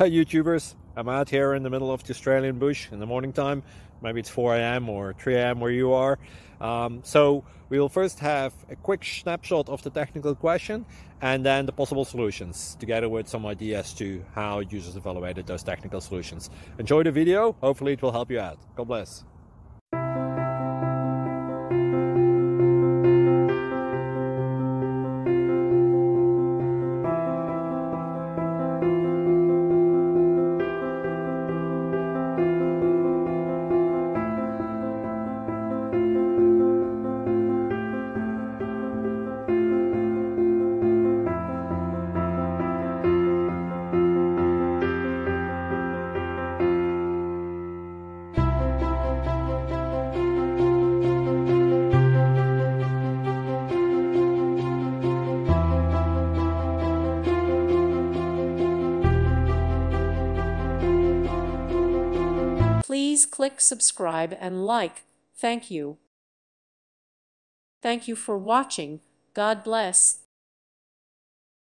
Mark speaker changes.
Speaker 1: Hi YouTubers, I'm out here in the middle of the Australian bush in the morning time. Maybe it's 4 a.m. or 3 a.m. where you are. So we will first have a quick snapshot of the technical question and then the possible solutions, together with some ideas to how users evaluated those technical solutions. Enjoy the video, hopefully it will help you out. God bless.
Speaker 2: Please click subscribe and like. Thank you. Thank you for watching. God bless.